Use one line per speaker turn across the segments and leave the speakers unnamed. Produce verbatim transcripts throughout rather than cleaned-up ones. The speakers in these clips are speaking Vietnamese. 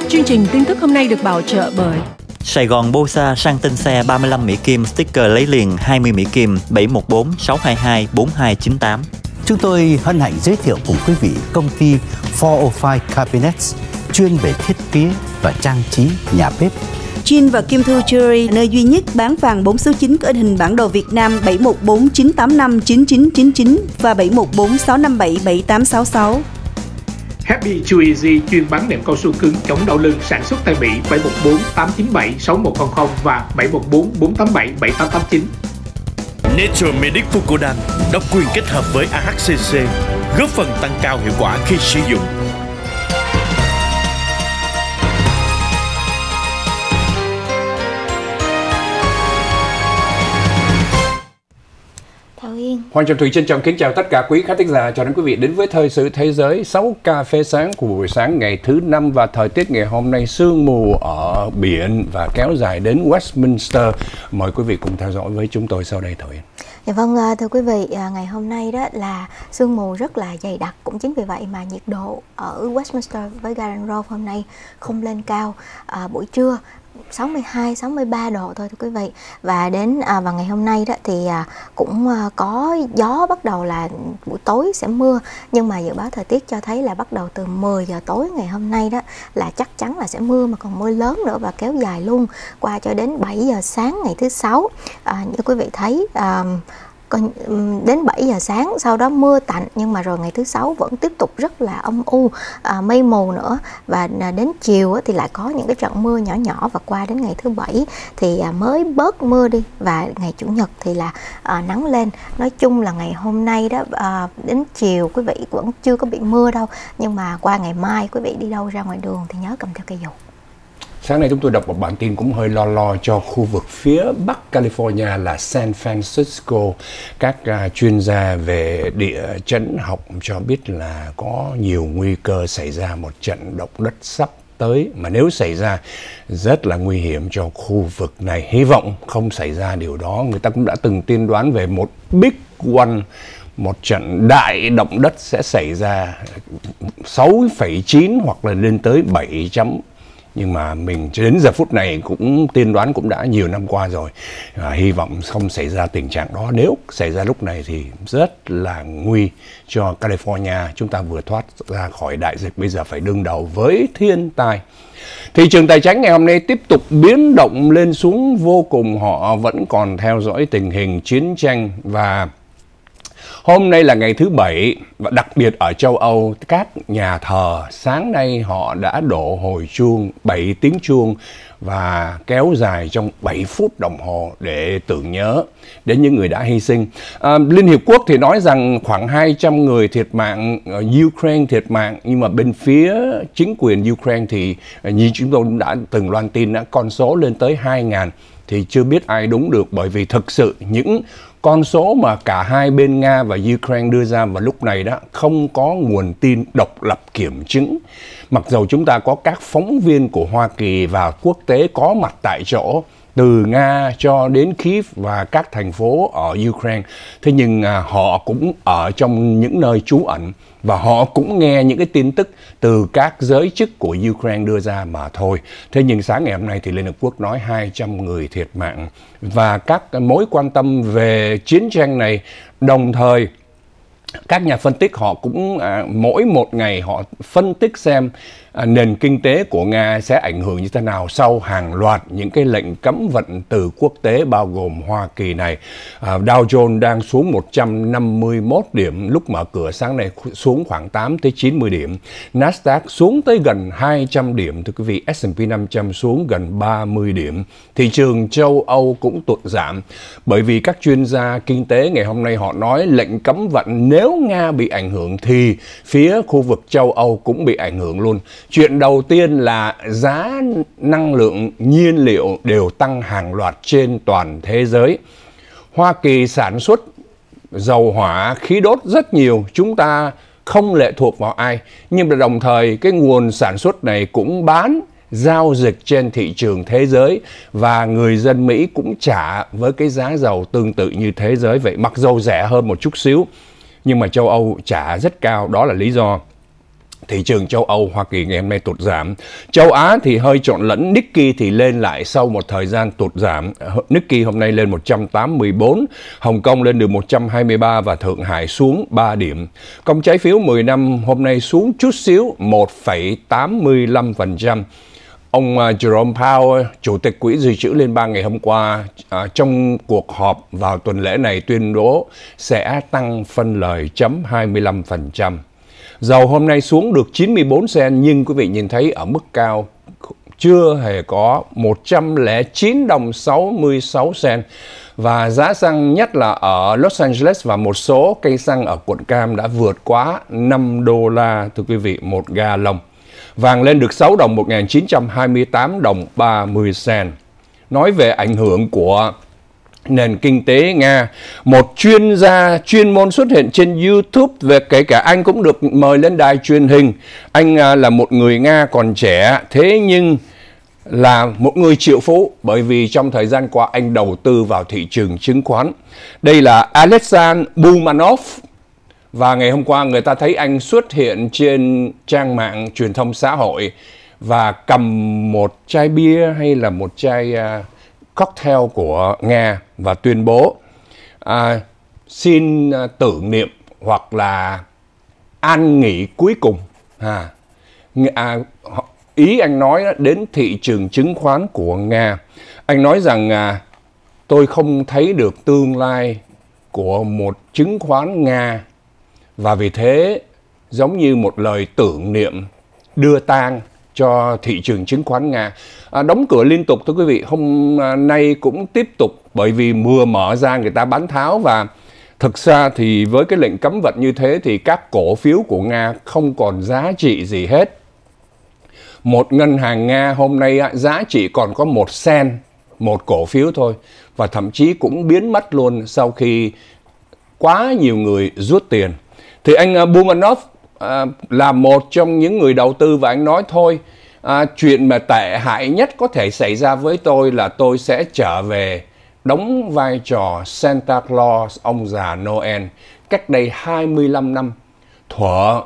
Chương trình tin tức hôm nay được bảo trợ bởi
Sài Gòn Bosa sang tên xe ba mươi lăm Mỹ Kim, sticker lấy liền hai mươi Mỹ Kim, bảy một bốn sáu hai hai bốn hai chín tám.
Chúng tôi hân hạnh giới thiệu cùng quý vị công ty bốn không năm Cabinets, chuyên về thiết kế và trang trí nhà bếp.
Jin và Kim Thu Jewelry, nơi duy nhất bán vàng bốn số chín có in hình bản đồ Việt Nam, bảy một bốn chín tám năm chín chín chín chín và bảy một bốn sáu năm bảy bảy tám sáu sáu.
Happy Chew Easy, chuyên bán nệm cao su cứng chống đau lưng, sản xuất tại Mỹ, bảy một bốn tám chín bảy sáu một không không và bảy một bốn bốn tám bảy bảy tám tám chín.
Nature Medic Fucodan, độc quyền kết hợp với a hát xê xê, góp phần tăng cao hiệu quả khi sử dụng.
Hoàng Trọng Thủy trân trọng kính chào tất cả quý khán thính giả, chào đón quý vị đến với Thời sự Thế giới, sáu cà phê sáng của buổi sáng ngày thứ năm. Và thời tiết ngày hôm nay sương mù ở biển và kéo dài đến Westminster. Mời quý vị cùng theo dõi với chúng tôi sau đây Thủy.
Dạ vâng, thưa quý vị, ngày hôm nay đó là sương mù rất là dày đặc. Cũng chính vì vậy mà nhiệt độ ở Westminster với Garden Grove hôm nay không lên cao. À, buổi trưa sáu mươi hai, sáu mươi ba độ thôi thưa quý vị. Và đến à, vào ngày hôm nay đó thì à, cũng à, có gió, bắt đầu là buổi tối sẽ mưa. Nhưng mà dự báo thời tiết cho thấy là bắt đầu từ mười giờ tối ngày hôm nay đó là chắc chắn là sẽ mưa, mà còn mưa lớn nữa và kéo dài luôn qua cho đến bảy giờ sáng ngày thứ sáu. À, như quý vị thấy à, còn đến bảy giờ sáng sau đó mưa tạnh, nhưng mà rồi ngày thứ sáu vẫn tiếp tục rất là âm u, à, mây mù nữa. Và đến chiều thì lại có những cái trận mưa nhỏ nhỏ, và qua đến ngày thứ bảy thì mới bớt mưa đi, và ngày chủ nhật thì là à, nắng lên. Nói chung là ngày hôm nay đó à, đến chiều quý vị vẫn chưa có bị mưa đâu, nhưng mà qua ngày mai quý vị đi đâu ra ngoài đường thì nhớ cầm theo cây dù.
Sáng nay chúng tôi đọc một bản tin cũng hơi lo lo cho khu vực phía Bắc California là San Francisco. Các uh, chuyên gia về địa chất học cho biết là có nhiều nguy cơ xảy ra một trận động đất sắp tới, mà nếu xảy ra rất là nguy hiểm cho khu vực này. Hy vọng không xảy ra điều đó. Người ta cũng đã từng tiên đoán về một big one, một trận đại động đất sẽ xảy ra sáu phẩy chín hoặc là lên tới bảy chấm. Nhưng mà mình cho đến giờ phút này cũng tiên đoán cũng đã nhiều năm qua rồi. À, hy vọng không xảy ra tình trạng đó. Nếu xảy ra lúc này thì rất là nguy cho California. Chúng ta vừa thoát ra khỏi đại dịch, bây giờ phải đương đầu với thiên tai. Thị trường tài chính ngày hôm nay tiếp tục biến động lên xuống vô cùng. Họ vẫn còn theo dõi tình hình chiến tranh, và hôm nay là ngày thứ bảy, và đặc biệt ở châu Âu, các nhà thờ sáng nay họ đã đổ hồi chuông, bảy tiếng chuông và kéo dài trong bảy phút đồng hồ để tưởng nhớ đến những người đã hy sinh. À, Liên Hiệp Quốc thì nói rằng khoảng hai trăm người thiệt mạng, Ukraine thiệt mạng, nhưng mà bên phía chính quyền Ukraine thì như chúng tôi đã từng loan tin, đã con số lên tới hai nghìn. Thì chưa biết ai đúng được, bởi vì thực sự những con số mà cả hai bên Nga và Ukraine đưa ra vào lúc này đó không có nguồn tin độc lập kiểm chứng. Mặc dù chúng ta có các phóng viên của Hoa Kỳ và quốc tế có mặt tại chỗ, từ Nga cho đến Kyiv và các thành phố ở Ukraine. Thế nhưng à, họ cũng ở trong những nơi trú ẩn, và họ cũng nghe những cái tin tức từ các giới chức của Ukraine đưa ra mà thôi. Thế nhưng sáng ngày hôm nay thì Liên Hợp Quốc nói hai trăm người thiệt mạng, và các mối quan tâm về chiến tranh này, đồng thời các nhà phân tích họ cũng à, mỗi một ngày họ phân tích xem à, nền kinh tế của Nga sẽ ảnh hưởng như thế nào sau hàng loạt những cái lệnh cấm vận từ quốc tế bao gồm Hoa Kỳ này. À, Dow Jones đang xuống một trăm năm mươi mốt điểm, lúc mở cửa sáng nay xuống khoảng tám tới chín mươi điểm. Nasdaq xuống tới gần hai trăm điểm, thưa quý vị. S and P năm trăm xuống gần ba mươi điểm. Thị trường châu Âu cũng tụt giảm, bởi vì các chuyên gia kinh tế ngày hôm nay họ nói lệnh cấm vận nếu Nga bị ảnh hưởng thì phía khu vực châu Âu cũng bị ảnh hưởng luôn. Chuyện đầu tiên là giá năng lượng nhiên liệu đều tăng hàng loạt trên toàn thế giới. Hoa Kỳ sản xuất dầu hỏa, khí đốt rất nhiều, chúng ta không lệ thuộc vào ai. Nhưng mà đồng thời cái nguồn sản xuất này cũng bán, giao dịch trên thị trường thế giới, và người dân Mỹ cũng trả với cái giá dầu tương tự như thế giới vậy. Mặc dầu rẻ hơn một chút xíu, nhưng mà châu Âu trả rất cao, đó là lý do thị trường châu Âu, Hoa Kỳ ngày hôm nay tụt giảm. Châu Á thì hơi trộn lẫn, Nikkei thì lên lại sau một thời gian tụt giảm. Nikkei hôm nay lên một trăm tám mươi tư, Hồng Kông lên được một trăm hai mươi ba và Thượng Hải xuống ba điểm. Công trái phiếu mười năm hôm nay xuống chút xíu, một phẩy tám mươi lăm phần trăm. Ông Jerome Powell, Chủ tịch Quỹ Dự trữ Liên bang ngày hôm qua, à, trong cuộc họp vào tuần lễ này tuyên bố sẽ tăng phân lời chấm hai mươi lăm phần trăm. Dầu hôm nay xuống được chín mươi bốn cent nhưng quý vị nhìn thấy ở mức cao chưa hề có một trăm lẻ chín đồng sáu mươi sáu cent. Và giá xăng nhất là ở Los Angeles và một số cây xăng ở quận Cam đã vượt quá năm đô la, thưa quý vị, một ga lông. Vàng lên được sáu đồng một nghìn chín trăm hai mươi tám đồng ba mươi cent. Nói về ảnh hưởng của nền kinh tế Nga, một chuyên gia chuyên môn xuất hiện trên YouTube, về kể cả anh cũng được mời lên đài truyền hình. Anh là một người Nga còn trẻ, thế nhưng là một người triệu phú bởi vì trong thời gian qua anh đầu tư vào thị trường chứng khoán. Đây là Alexander Bumanov. Và ngày hôm qua người ta thấy anh xuất hiện trên trang mạng truyền thông xã hội và cầm một chai bia hay là một chai uh, cocktail của Nga và tuyên bố uh, xin uh, tưởng niệm hoặc là an nghỉ cuối cùng. À, à, ý anh nói đến thị trường chứng khoán của Nga. Anh nói rằng uh, tôi không thấy được tương lai của một chứng khoán Nga. Và vì thế, giống như một lời tưởng niệm đưa tang cho thị trường chứng khoán Nga. À, đóng cửa liên tục, thưa quý vị, hôm nay cũng tiếp tục bởi vì vừa mở ra người ta bán tháo. Và thực ra thì với cái lệnh cấm vận như thế thì các cổ phiếu của Nga không còn giá trị gì hết. Một ngân hàng Nga hôm nay giá trị còn có một cent một cổ phiếu thôi. Và thậm chí cũng biến mất luôn sau khi quá nhiều người rút tiền. Thì anh Bumanov à, là một trong những người đầu tư và anh nói thôi, à, chuyện mà tệ hại nhất có thể xảy ra với tôi là tôi sẽ trở về đóng vai trò Santa Claus, ông già Noel. Cách đây hai mươi lăm năm, thuở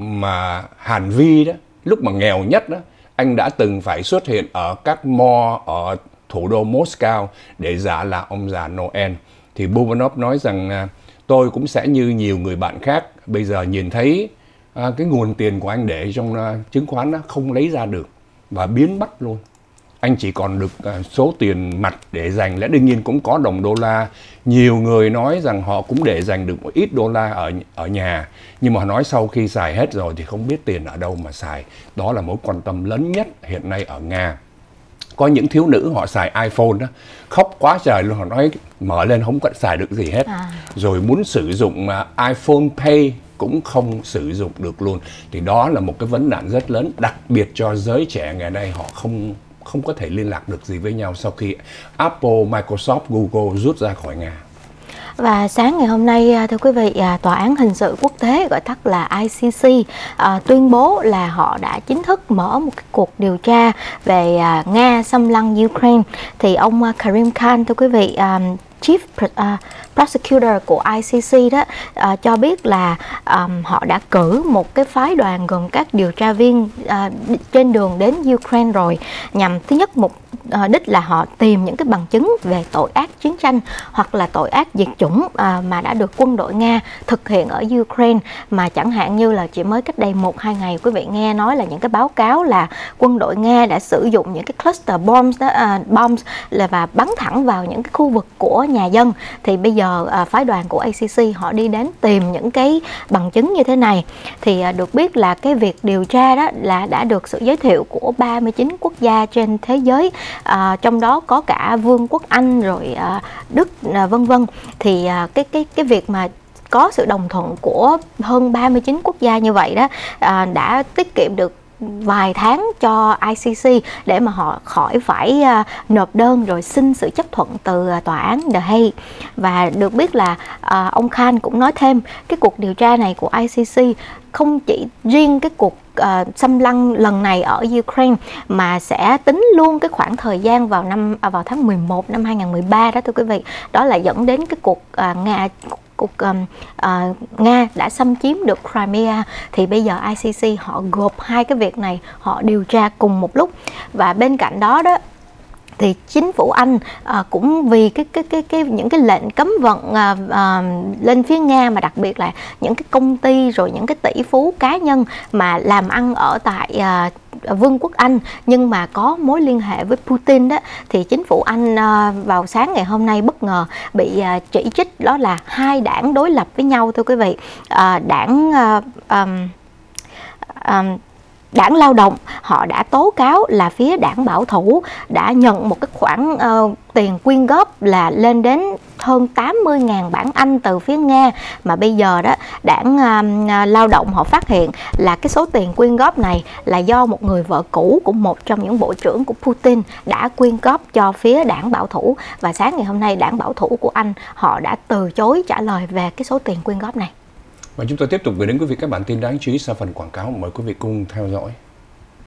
mà Hàn Vi đó, lúc mà nghèo nhất đó, anh đã từng phải xuất hiện ở các mall ở thủ đô Moscow để giả là ông già Noel. Thì Bumanov nói rằng à, tôi cũng sẽ như nhiều người bạn khác, bây giờ nhìn thấy à, cái nguồn tiền của anh để trong à, chứng khoán đó không lấy ra được và biến mất luôn. Anh chỉ còn được à, số tiền mặt để dành, lẽ đương nhiên cũng có đồng đô la. Nhiều người nói rằng họ cũng để dành được một ít đô la ở, ở nhà. Nhưng mà họ nói sau khi xài hết rồi thì không biết tiền ở đâu mà xài. Đó là mối quan tâm lớn nhất hiện nay ở Nga. Có những thiếu nữ họ xài iPhone đó, khóc quá trời luôn, họ nói mở lên không có xài được gì hết. À. Rồi muốn sử dụng uh, iPhone Pay cũng không sử dụng được luôn. Thì đó là một cái vấn nạn rất lớn, đặc biệt cho giới trẻ ngày nay, họ không không có thể liên lạc được gì với nhau sau khi Apple, Microsoft, Google rút ra khỏi Nga.
Và sáng ngày hôm nay, thưa quý vị, Tòa án Hình sự Quốc tế, gọi tắt là I C C, à, tuyên bố là họ đã chính thức mở một cái cuộc điều tra về à, Nga xâm lăng Ukraine. Thì ông à, Karim Khan, thưa quý vị, à, Chief uh, Prosecutor của I C C đó uh, cho biết là um, họ đã cử một cái phái đoàn gồm các điều tra viên uh, trên đường đến Ukraine rồi, nhằm thứ nhất mục uh, đích là họ tìm những cái bằng chứng về tội ác chiến tranh hoặc là tội ác diệt chủng uh, mà đã được quân đội Nga thực hiện ở Ukraine. Mà chẳng hạn như là chỉ mới cách đây một hai ngày quý vị nghe nói là những cái báo cáo là quân đội Nga đã sử dụng những cái cluster bombs đó, uh, bombs là và bắn thẳng vào những cái khu vực của nhà dân. Thì bây giờ à, phái đoàn của I C C họ đi đến tìm những cái bằng chứng như thế này. Thì à, được biết là cái việc điều tra đó là đã được sự giới thiệu của ba mươi chín quốc gia trên thế giới, à, trong đó có cả Vương quốc Anh rồi à, Đức à, vân vân. Thì à, cái cái cái việc mà có sự đồng thuận của hơn ba mươi chín quốc gia như vậy đó à, đã tiết kiệm được vài tháng cho I C C để mà họ khỏi phải uh, nộp đơn rồi xin sự chấp thuận từ uh, tòa án The Hague. Và được biết là uh, ông Khan cũng nói thêm cái cuộc điều tra này của I C C không chỉ riêng cái cuộc uh, xâm lăng lần này ở Ukraine mà sẽ tính luôn cái khoảng thời gian vào năm à, vào tháng mười một năm hai nghìn không trăm mười ba đó thưa quý vị. Đó là dẫn đến cái cuộc uh, Nga cuộc um, uh, Nga đã xâm chiếm được Crimea, thì bây giờ i xê xê họ gộp hai cái việc này, họ điều tra cùng một lúc. Và bên cạnh đó đó thì chính phủ Anh à, cũng vì cái cái cái cái những cái lệnh cấm vận à, à, lên phía Nga, mà đặc biệt là những cái công ty rồi những cái tỷ phú cá nhân mà làm ăn ở tại à, Vương quốc Anh nhưng mà có mối liên hệ với Putin đó, thì chính phủ Anh à, vào sáng ngày hôm nay bất ngờ bị à, chỉ trích đó là hai đảng đối lập với nhau, thưa quý vị. À, đảng à, à, à, Đảng Lao động họ đã tố cáo là phía đảng bảo thủ đã nhận một cái khoản uh, tiền quyên góp là lên đến hơn tám mươi nghìn bảng Anh từ phía Nga, mà bây giờ đó đảng uh, Lao động họ phát hiện là cái số tiền quyên góp này là do một người vợ cũ của một trong những bộ trưởng của Putin đã quyên góp cho phía đảng bảo thủ. Và sáng ngày hôm nay đảng bảo thủ của Anh họ đã từ chối trả lời về cái số tiền quyên góp này.
Và chúng tôi tiếp tục gửi đến quý vị các bản tin đáng chú ý sau phần quảng cáo. Mời quý vị cùng theo dõi.